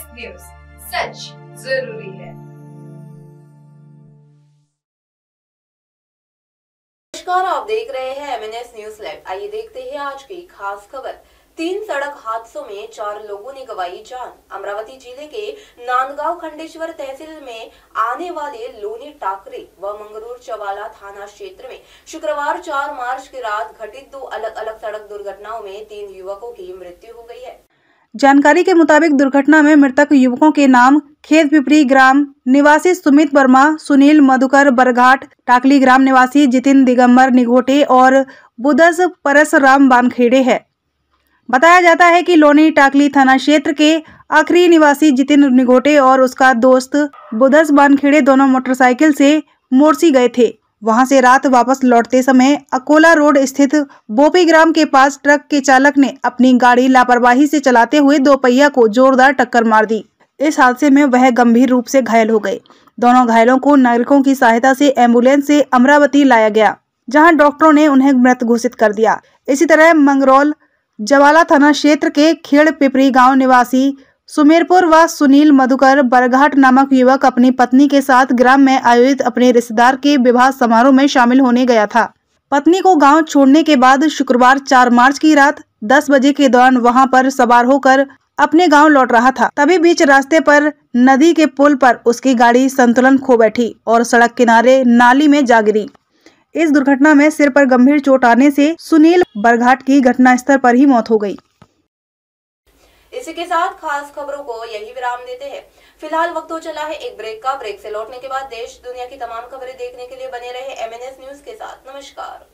News, सच जरूरी है। नमस्कार, आप देख रहे हैं MNS न्यूज लाइव। आइए देखते हैं आज की खास खबर। 3 सड़क हादसों में 4 लोगों ने गंवाई जान। अमरावती जिले के नांदगांव खंडेश्वर तहसील में आने वाले लोनी टाकरे व मंगरूर चवाला थाना क्षेत्र में शुक्रवार 4 मार्च की रात घटित 2 अलग अलग सड़क दुर्घटनाओं में 3 युवकों की मृत्यु हो गई है। जानकारी के मुताबिक दुर्घटना में मृतक युवकों के नाम खेत पिपरी ग्राम निवासी सुमित वर्मा, सुनील मधुकर बरघाट, टाकली ग्राम निवासी जितिन दिगंबर निघोटे और बुदस परसराम बानखेड़े है। बताया जाता है कि लोनी टाकली थाना क्षेत्र के आखिरी निवासी जितिन निघोटे और उसका दोस्त बुदस बानखेड़े दोनों मोटरसाइकिल से मोरसी गए थे। वहां से रात वापस लौटते समय अकोला रोड स्थित बोपी ग्राम के पास ट्रक के चालक ने अपनी गाड़ी लापरवाही से चलाते हुए 2 पहिया को जोरदार टक्कर मार दी। इस हादसे में वह गंभीर रूप से घायल हो गए। दोनों घायलों को नागरिकों की सहायता से एम्बुलेंस से अमरावती लाया गया, जहां डॉक्टरों ने उन्हें मृत घोषित कर दिया। इसी तरह मंगरौल जवाला थाना क्षेत्र के खेड़ पिपरी गाँव निवासी सुमेरपुर व सुनील मधुकर बरघाट नामक युवक अपनी पत्नी के साथ ग्राम में आयोजित अपने रिश्तेदार के विवाह समारोह में शामिल होने गया था। पत्नी को गांव छोड़ने के बाद शुक्रवार 4 मार्च की रात 10 बजे के दौरान वहां पर सवार होकर अपने गांव लौट रहा था। तभी बीच रास्ते पर नदी के पुल पर उसकी गाड़ी संतुलन खो बैठी और सड़क किनारे नाली में जा गिरी। इस दुर्घटना में सिर पर गंभीर चोट आने से सुनील बरघाट की घटनास्थल पर ही मौत हो गई। इसी के साथ खास खबरों को यही विराम देते हैं। फिलहाल वक्त हो चला है एक ब्रेक का। ब्रेक से लौटने के बाद देश दुनिया की तमाम खबरें देखने के लिए बने रहे MNS न्यूज के साथ। नमस्कार।